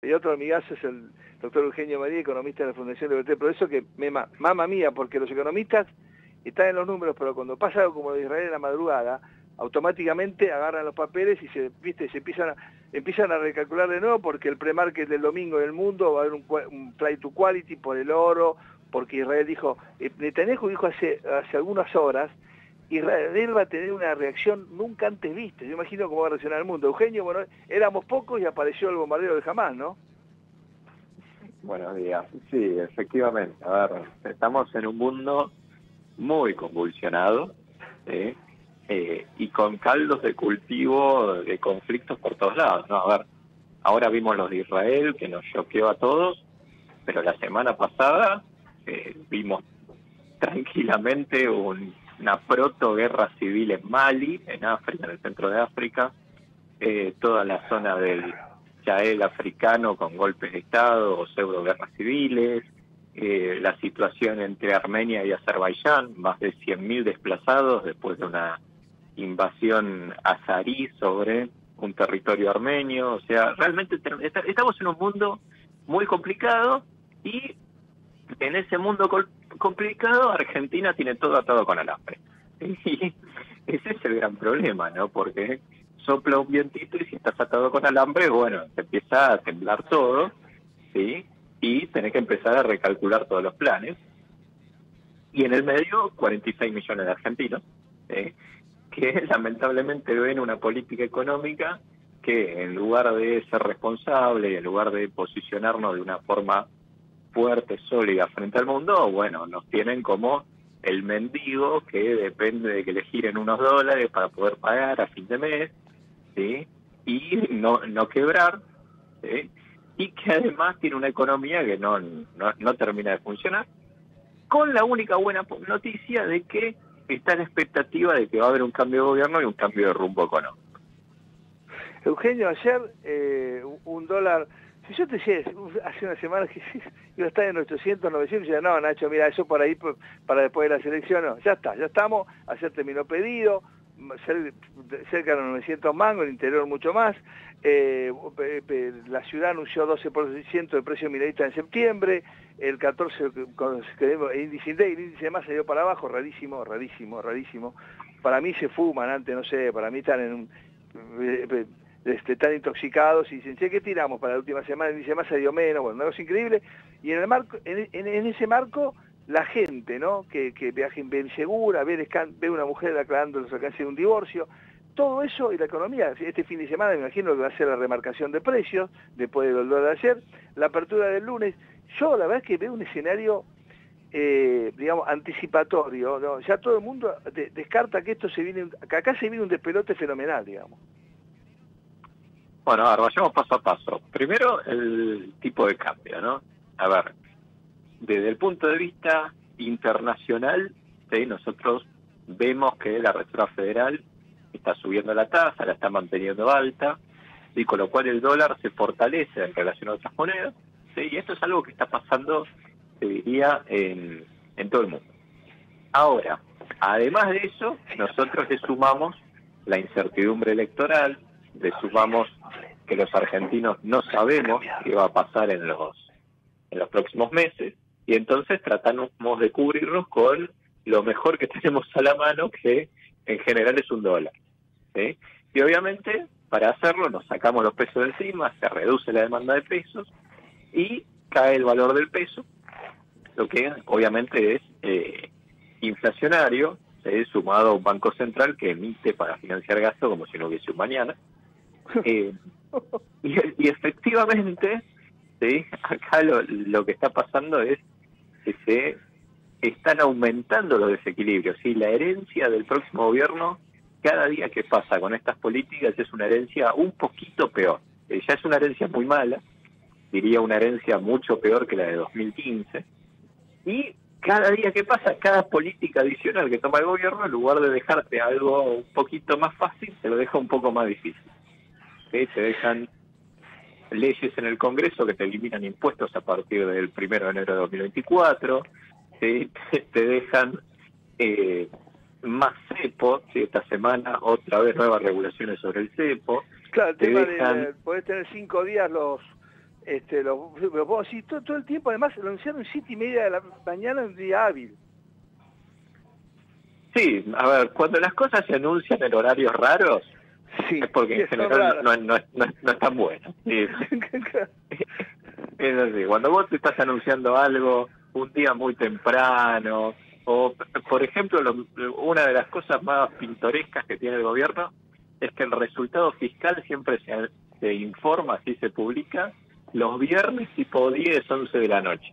y otro amigazo es el doctor Eugenio María, economista de la Fundación Libertad. Por eso que mamma mía, porque los economistas están en los números, pero cuando pasa algo como lo de Israel en la madrugada, automáticamente agarran los papeles y se empiezan a recalcular de nuevo, porque el pre-market del domingo en el mundo va a haber un flight to quality por el oro, porque Israel dijo, Netanyahu dijo hace algunas horas, Israel va a tener una reacción nunca antes vista. Yo imagino cómo va a reaccionar el mundo. Eugenio, bueno, éramos pocos y apareció el bombardeo de Hamás, ¿no? Buenos días. Sí, efectivamente. A ver, estamos en un mundo muy convulsionado, ¿sí? Y con caldos de cultivo de conflictos por todos lados, ¿no? A ver, ahora vimos los de Israel, que nos choqueó a todos, pero la semana pasada vimos tranquilamente una proto-guerra civil en Mali, en África, en el centro de África, toda la zona del Sahel africano con golpes de Estado o pseudo-guerras civiles, la situación entre Armenia y Azerbaiyán, más de 100.000 desplazados después de una invasión azarí sobre un territorio armenio. O sea, realmente estamos en un mundo muy complicado, y en ese mundo complicado Argentina tiene todo atado con alambre. Y ese es el gran problema, ¿no? Porque sopla un vientito y si estás atado con alambre, bueno, te empieza a temblar todo, ¿sí? Y tenés que empezar a recalcular todos los planes. Y en el medio, 46 millones de argentinos, ¿sí? Que lamentablemente ven una política económica que, en lugar de ser responsable, en lugar de posicionarnos de una forma fuerte, sólida frente al mundo, bueno, nos tienen como el mendigo que depende de que le giren unos dólares para poder pagar a fin de mes, ¿sí? Y no quebrar, ¿sí? Y que además tiene una economía que no termina de funcionar, con la única buena noticia de que está en expectativa de que va a haber un cambio de gobierno y un cambio de rumbo económico. Eugenio, ayer un dólar, si yo te decía hace una semana que iba a estar en 800, 900, ya no, Nacho, mira, eso por ahí para después de la selección, no, ya estamos, ayer terminó pedido, cerca de los 900 mangos, el interior mucho más. La ciudad anunció 12% de precio minorista en septiembre, el 14 el índice de masa dio para abajo, rarísimo. Para mí se fuman antes, no sé, para mí están en están intoxicados y dicen, che, ¿qué tiramos para la última semana? El índice de masa dio menos, bueno, algo increíble. Y en el marco, en ese marco, la gente, ¿no? Que viaja insegura, ve una mujer declarando los alcances de un divorcio, todo eso, y la economía. Este fin de semana me imagino que va a ser la remarcación de precios, después del dólar de ayer, la apertura del lunes. Yo la verdad es que veo un escenario, digamos, anticipatorio, ¿no? Ya todo el mundo descarta que que acá se viene un despelote fenomenal, digamos. Bueno, a ver, vayamos paso a paso. Primero, el tipo de cambio, ¿no? A ver, desde el punto de vista internacional, ¿sí? Nosotros vemos que la Reserva Federal está subiendo la tasa, la está manteniendo alta, y con lo cual el dólar se fortalece en relación a otras monedas, ¿sí? Y esto es algo que está pasando, se diría, en todo el mundo. Ahora, además de eso, nosotros le sumamos la incertidumbre electoral, le sumamos que los argentinos no sabemos qué va a pasar en los próximos meses, y entonces tratamos de cubrirnos con lo mejor que tenemos a la mano, que en general es un dólar, ¿sí? Y obviamente, para hacerlo, nos sacamos los pesos de encima, se reduce la demanda de pesos y cae el valor del peso, lo que obviamente es inflacionario, ¿sí? Sumado a un banco central que emite para financiar gasto como si no hubiese un mañana. Y efectivamente, ¿sí? Acá lo que está pasando es que se están aumentando los desequilibrios, y la herencia del próximo gobierno, cada día que pasa con estas políticas, es una herencia un poquito peor. Ya es una herencia muy mala, diría una herencia mucho peor que la de 2015, y cada día que pasa, cada política adicional que toma el gobierno, en lugar de dejarte algo un poquito más fácil, te lo deja un poco más difícil. ¿Sí? Te dejan leyes en el Congreso que te eliminan impuestos a partir del 1 de enero de 2024, ¿sí? Te dejan más cepo, ¿sí? Esta semana otra vez nuevas regulaciones sobre el cepo. Claro, el tema de podés tener 5 días sí, todo el tiempo, además lo anunciaron 7:30 de la mañana en un día hábil. Sí, a ver, cuando las cosas se anuncian en horarios raros, Sí, es porque en general no están buenas. Sí. Es así, cuando vos te estás anunciando algo un día muy temprano, o por ejemplo, una de las cosas más pintorescas que tiene el gobierno es que el resultado fiscal siempre se informa, así se publica, los viernes tipo 10, 11 de la noche.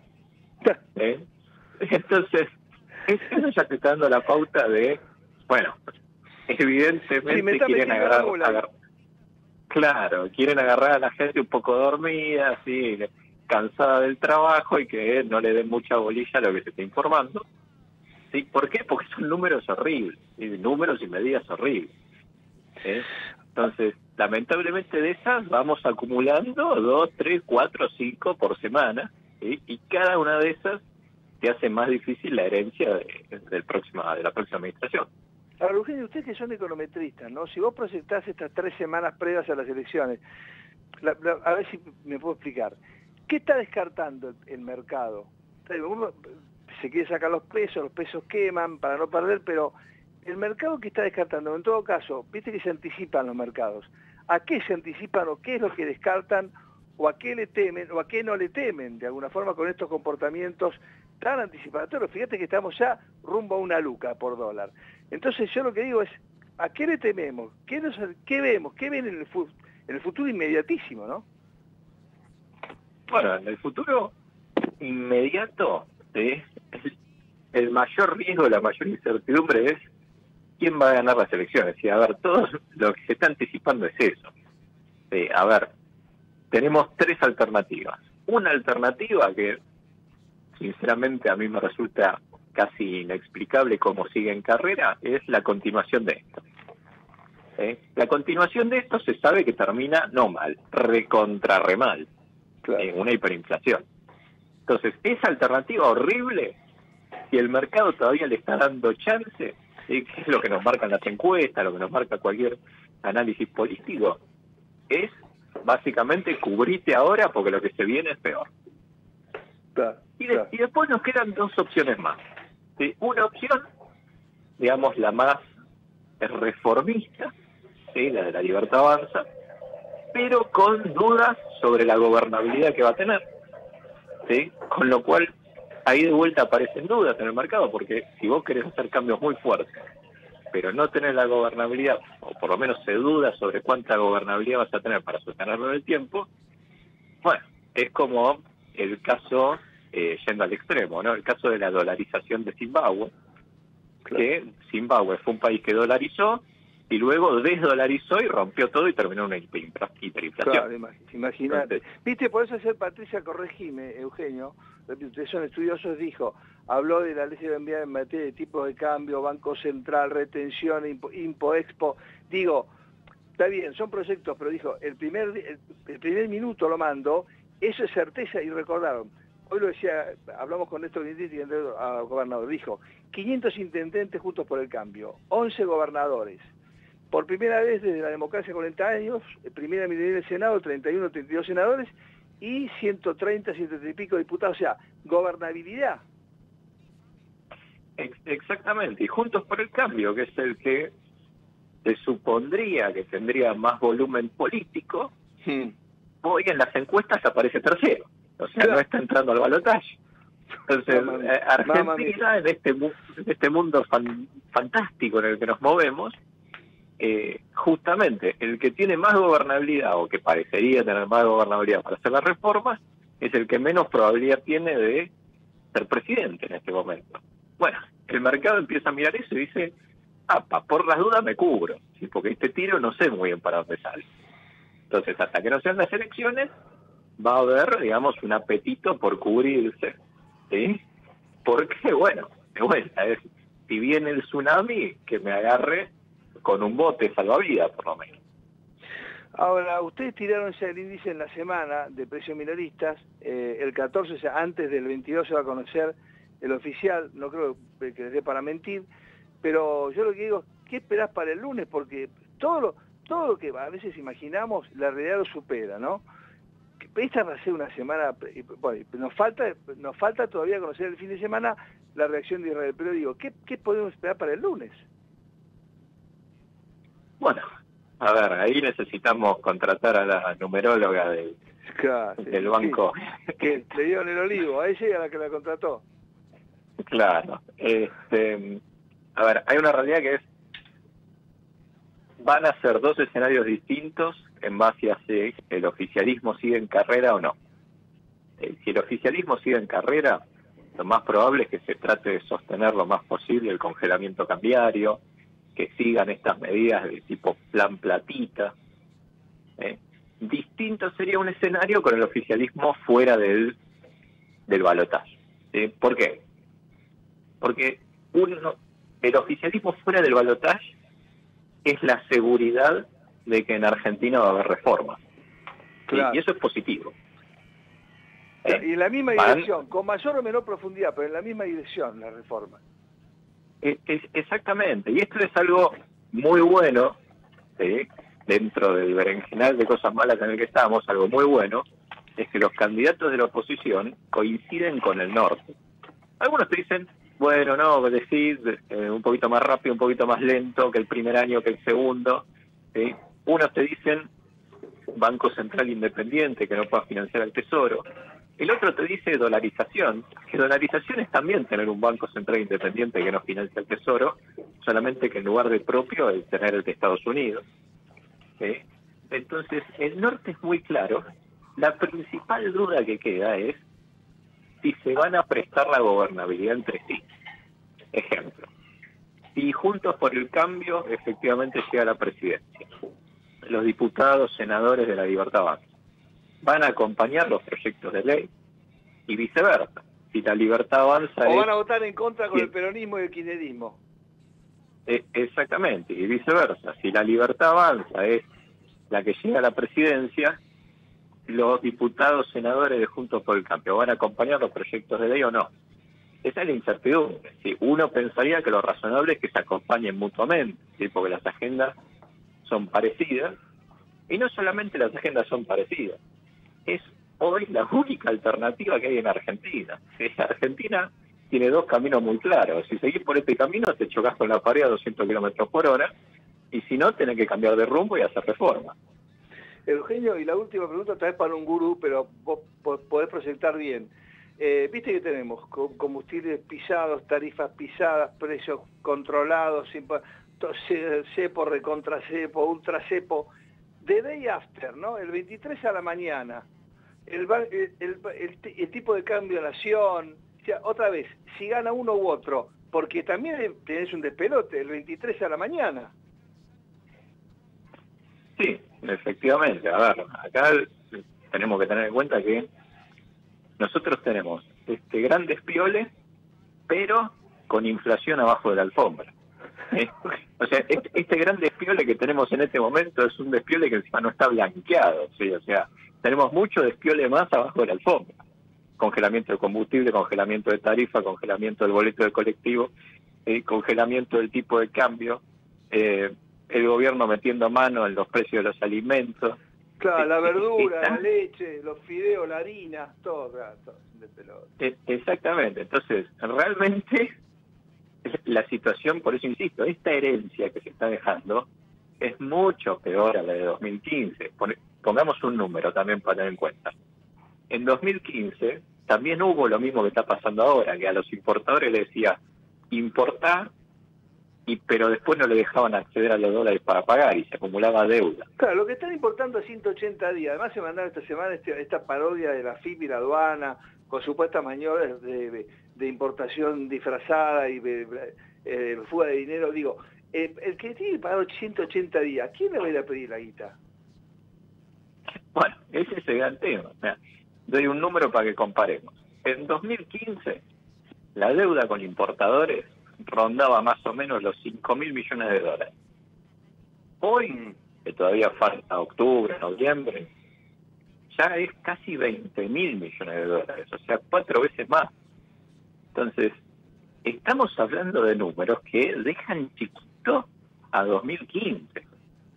¿Eh? Entonces, eso ya te está dando la pauta de, bueno, evidentemente quieren agarrar, claro, quieren agarrar a la gente un poco dormida, así, cansada del trabajo y que no le den mucha bolilla a lo que se está informando. ¿Sí? ¿Por qué? Porque son números horribles, números y medidas horribles. Entonces, lamentablemente de esas vamos acumulando 2, 3, 4, 5 por semana, ¿sí? Y cada una de esas te hace más difícil la herencia de la próxima administración. Ahora, Eugenio, ustedes que son econometristas, ¿no? Si vos proyectás estas 3 semanas previas a las elecciones, a ver si me puedo explicar, ¿qué está descartando el mercado? Uno se quiere sacar los pesos queman para no perder, pero el mercado que está descartando, en todo caso, viste que se anticipan los mercados, ¿a qué se anticipan o qué es lo que descartan o a qué le temen o a qué no le temen de alguna forma con estos comportamientos tan anticipatorios? Fíjate que estamos ya rumbo a una luca por dólar. Entonces yo lo que digo es, ¿a qué le tememos? ¿Qué vemos? ¿Qué ven en el futuro inmediatísimo, no? Bueno, en el futuro inmediato, el mayor riesgo, la mayor incertidumbre es quién va a ganar las elecciones. Y a ver, todo lo que se está anticipando es eso. A ver, tenemos 3 alternativas. Una alternativa que, sinceramente, a mí me resulta casi inexplicable cómo sigue en carrera, es la continuación de esto. La continuación de esto se sabe que termina no mal, re mal, claro. Una hiperinflación. Entonces, esa alternativa horrible, si el mercado todavía le está dando chance, que es lo que nos marcan las encuestas, lo que nos marca cualquier análisis político, es básicamente cubrirte ahora porque lo que se viene es peor. Claro, y después nos quedan 2 opciones más. Una opción, digamos, la más reformista, la de la Libertad Avanza, pero con dudas sobre la gobernabilidad que va a tener. Con lo cual, ahí de vuelta aparecen dudas en el mercado, porque si vos querés hacer cambios muy fuertes, pero no tenés la gobernabilidad, o por lo menos se duda sobre cuánta gobernabilidad vas a tener para sostenerlo en el tiempo, bueno, es como el caso, yendo al extremo, ¿no? El caso de la dolarización de Zimbabue, claro. Que Zimbabue fue un país que dolarizó y luego desdolarizó y rompió todo y terminó una hiperinflación. Claro, imagínate. Viste, por eso ayer Patricia, corregime, Eugenio, ustedes son estudiosos, habló de la ley de enviar en materia de tipos de cambio, Banco Central, retención, Impo-Expo. Digo, está bien, son proyectos, pero dijo, el primer minuto lo mando, eso es certeza, y recordaron. Hoy lo decía, hablamos con Néstor Guinditti, gobernador, dijo, 500 intendentes Juntos por el Cambio, 11 gobernadores. Por primera vez desde la democracia 40 años, primera minoría del Senado, 31, 32 senadores y 130, 130 y pico diputados, o sea, gobernabilidad. Exactamente, y Juntos por el Cambio, que es el que se supondría que tendría más volumen político, hoy en las encuestas aparece tercero, o sea, no está entrando al balotaje. Entonces, Argentina, en este mundo fantástico en el que nos movemos, justamente el que tiene más gobernabilidad o que parecería tener más gobernabilidad para hacer las reformas es el que menos probabilidad tiene de ser presidente en este momento. Bueno, el mercado empieza a mirar eso y dice, por las dudas me cubro, ¿sí? Porque este tiro no sé muy bien para dónde sale. Entonces, hasta que no sean las elecciones, va a haber, digamos, un apetito por cubrirse, ¿sí? Porque, bueno, de vuelta, si viene el tsunami, que me agarre con un bote salvavidas, por lo menos. Ahora, ustedes tiraron ya el índice en la semana de precios minoristas, el 14, o sea, antes del 22 se va a conocer el oficial, no creo que les dé para mentir, pero yo lo que digo, ¿qué esperás para el lunes? Porque todo lo que a veces imaginamos, la realidad lo supera, ¿no? esta va a ser una semana, bueno, nos falta todavía conocer el fin de semana la reacción de Israel, pero digo, ¿qué podemos esperar para el lunes? Bueno, a ver, ahí necesitamos contratar a la numeróloga del banco. Sí, que le dieron el olivo, a ella y a la que la contrató. Claro. A ver, hay una realidad que es, van a ser dos escenarios distintos en base a si el oficialismo sigue en carrera o no. Si el oficialismo sigue en carrera, lo más probable es que se trate de sostener lo más posible el congelamiento cambiario, que sigan estas medidas de tipo plan platita. Distinto sería un escenario con el oficialismo fuera del balotaje. ¿Por qué? Porque el oficialismo fuera del balotaje es la seguridad de que en Argentina va a haber reformas. Claro. Y eso es positivo. Y en la misma dirección, con mayor o menor profundidad, pero en la misma dirección la reforma. Exactamente, y esto es algo muy bueno, ¿sí? Dentro del berenjenal de cosas malas en el que estamos, algo muy bueno, es que los candidatos de la oposición coinciden con el norte. Algunos te dicen, bueno, no, decís un poquito más rápido, un poquito más lento que el primer año, que el segundo. ¿Sí? Unos te dicen Banco Central Independiente, que no pueda financiar el Tesoro. El otro te dice dolarización, que dolarización es también tener un Banco Central Independiente que no financia el Tesoro, solamente que en lugar de propio es tener el de Estados Unidos. ¿Sí? Entonces, el norte es muy claro. La principal duda que queda es si se van a prestar la gobernabilidad entre sí. Ejemplo, si Juntos por el Cambio efectivamente llega a la presidencia, los diputados, senadores de la Libertad Avanza van a acompañar los proyectos de ley y viceversa. Si la Libertad Avanza o van a votar en contra con el peronismo y el kirchnerismo. Exactamente, y viceversa. Si la Libertad Avanza es la que llega a la presidencia, los diputados, senadores de Juntos por el Cambio van a acompañar los proyectos de ley o no. Esa es la incertidumbre. ¿Sí? Uno pensaría que lo razonable es que se acompañen mutuamente, ¿sí? Porque las agendas son parecidas, y no solamente las agendas son parecidas, es hoy la única alternativa que hay en Argentina. Argentina tiene dos caminos muy claros. Si seguís por este camino, te chocas con la pared a 200 kilómetros por hora, y si no, tenés que cambiar de rumbo y hacer reforma. Eugenio, y la última pregunta, tal vez para un gurú, pero vos podés proyectar bien. Viste que tenemos combustibles pisados, tarifas pisadas, precios controlados, cepo, recontracepo, ultracepo. The day after, ¿no? El 23 a la mañana, el tipo de cambio de nación, o sea, otra vez, si gana uno u otro, porque también tenés un despelote, el 23 a la mañana. Sí, efectivamente. A ver, acá tenemos que tener en cuenta que nosotros tenemos este gran despiole, pero con inflación abajo de la alfombra. O sea, este gran despiole que tenemos en este momento es un despiole que encima no está blanqueado, ¿sí? O sea, tenemos mucho despiole más abajo de la alfombra. Congelamiento de combustible, congelamiento de tarifa, congelamiento del boleto de colectivo, congelamiento del tipo de cambio, el gobierno metiendo mano en los precios de los alimentos. Claro, la verdura, la leche, los fideos, la harina, todo de pelota. Exactamente. Entonces, realmente la situación, por eso insisto, esta herencia que se está dejando es mucho peor a la de 2015. Pongamos un número también para tener en cuenta. En 2015 también hubo lo mismo que está pasando ahora, que a los importadores les decía, importá, pero después no le dejaban acceder a los dólares para pagar y se acumulaba deuda. Claro, lo que están importando a 180 días. Además se mandaron esta semana esta parodia de la FIP y la aduana con supuestas maniobras de importación disfrazada y fuga de dinero. Digo, el que tiene pagado 180 días, ¿quién le va a ir a pedir la guita? Bueno, ese es el gran tema. Mira, doy un número para que comparemos. En 2015, la deuda con importadores rondaba más o menos los 5.000 millones de dólares. Hoy, que todavía falta octubre, noviembre, ya es casi 20.000 millones de dólares, o sea, 4 veces más. Entonces, estamos hablando de números que dejan chiquito a 2015.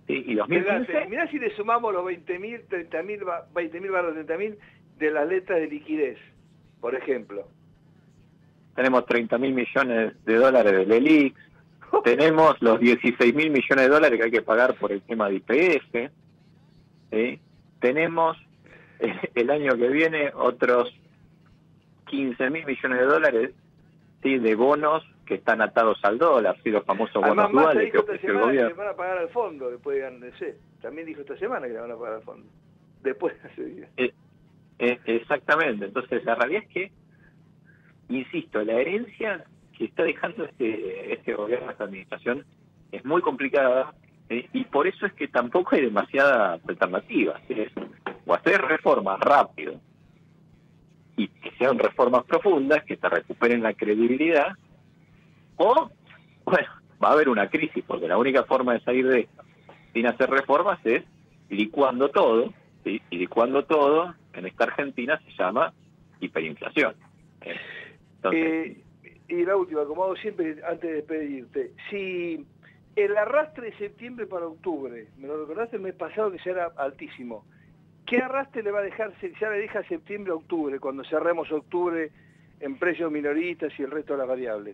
¿sí? Y 2015... Mirá si le sumamos los 20.000, 20.000 barra 30.000 de las letras de liquidez, por ejemplo. Tenemos 30.000 millones de dólares del ELIX, tenemos los 16.000 millones de dólares que hay que pagar por el tema de IPF, ¿sí? Tenemos el año que viene otros 15.000 millones de dólares, ¿sí? De bonos que están atados al dólar, ¿sí? Los famosos bonos duales que ofrece el gobierno. Que le van a pagar al fondo después de GANDC. También dijo esta semana que le van a pagar al fondo. Después de ese día. Exactamente. Entonces, la realidad es que, insisto, la herencia que está dejando este gobierno, esta administración, es muy complicada, y por eso es que tampoco hay demasiadas alternativas. Es, o hacer reformas rápido y que sean reformas profundas, que te recuperen la credibilidad, o, bueno, va a haber una crisis, porque la única forma de salir de esto sin hacer reformas es licuando todo, ¿sí? Y licuando todo en esta Argentina se llama hiperinflación. Entonces, y la última, como hago siempre antes de despedirte, si el arrastre de septiembre para octubre, me lo recordaste el mes pasado que ya era altísimo, ¿qué arrastre le va a dejar, ya le deja septiembre a octubre, cuando cerremos octubre en precios minoristas y el resto de las variables?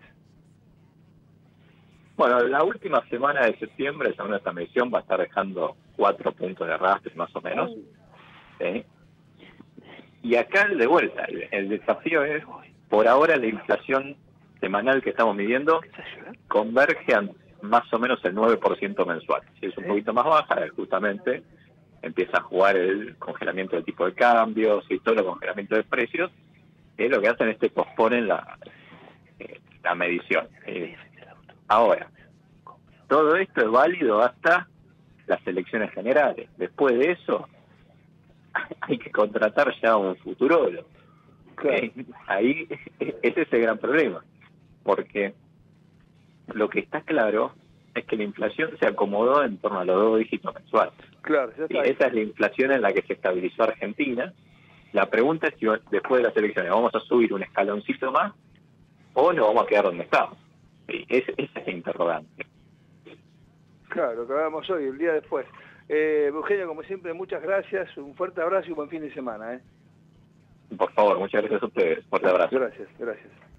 Bueno, la última semana de septiembre, según esta medición, va a estar dejando 4 puntos de arrastre más o menos. ¿Sí? Y acá, de vuelta, el desafío es, por ahora la inflación semanal que estamos midiendo converge a más o menos el 9% mensual. Si es un poquito más baja, justamente empieza a jugar el congelamiento del tipo de cambios y todo el congelamiento de precios, que lo que hacen es que posponen la medición. Ahora, todo esto es válido hasta las elecciones generales. Después de eso, hay que contratar ya un futurólogo. Claro. Ahí, ese es el gran problema, porque lo que está claro es que la inflación se acomodó en torno a los 2 dígitos mensuales. Claro, ya está. Y esa es la inflación en la que se estabilizó Argentina. La pregunta es si después de las elecciones vamos a subir un escaloncito más o nos vamos a quedar donde estamos. Esa es la interrogante. Claro, lo que hablamos hoy, el día después. Eugenio, como siempre, muchas gracias, un fuerte abrazo y un buen fin de semana. Por favor, muchas gracias a ustedes. Fuerte abrazo. Gracias, gracias.